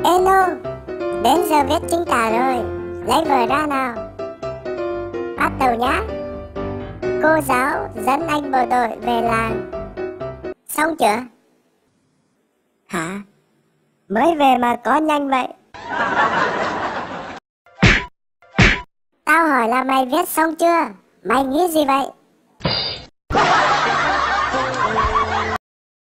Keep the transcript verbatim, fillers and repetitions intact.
Ê đến giờ viết chính tả rồi, lấy vở ra nào. Bắt đầu nhá. Cô giáo dẫn anh bộ đội về làng. Xong chưa? Hả? Mới về mà có nhanh vậy? Tao hỏi là mày viết xong chưa? Mày nghĩ gì vậy?